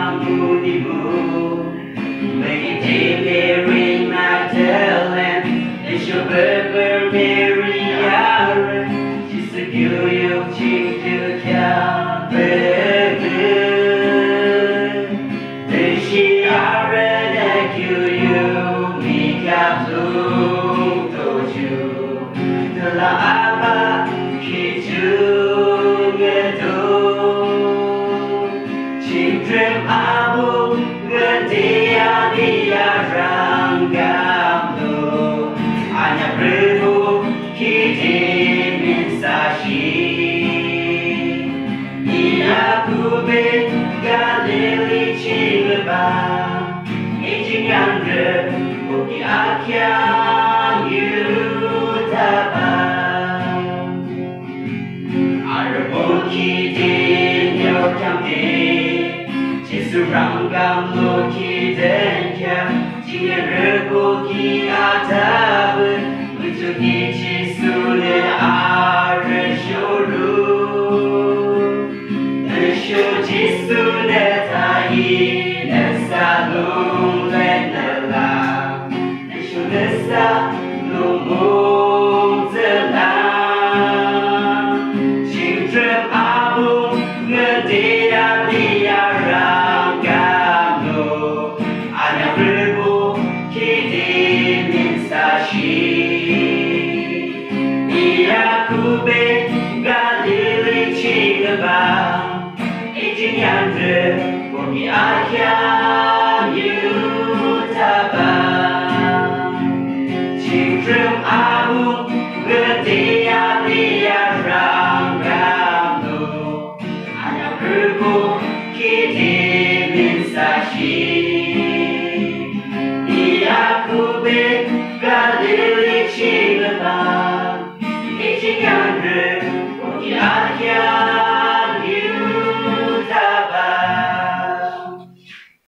kamudimu Mediterranean Magdalene Deixa eu beber Mariara Chỉ sự yêu yêu chính từ kia beber Deixa để cứu yêu mi cáp dung tô chu Thật là apa khi chung nghe tô Chính trem abu ngetia dia ranggam Hanya beribu kita mensaji Ia kubit galili cilebang Ijing yang rebuki akyang yutabang Arabuki dinyo kamdi Jesu ranggam loki denkyam Jingya rebuki atabun Untuk Yesusnya ada syurga, Yesus Yesusnya tahi nesalung lenelah, Yesus nesalung mungzelah, Cintrem abu ngedia dia ranggam ada beribu kita mensaji. Ia kubit galili cilebang Ijin yang rebuki akyang yutabang Cintrem abu ngetia dia ranggam Hanya beribu kita mensaji